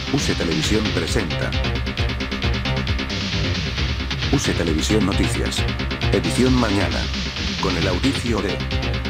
Use Televisión presenta. Use Televisión Noticias. Edición mañana. Con el audicio de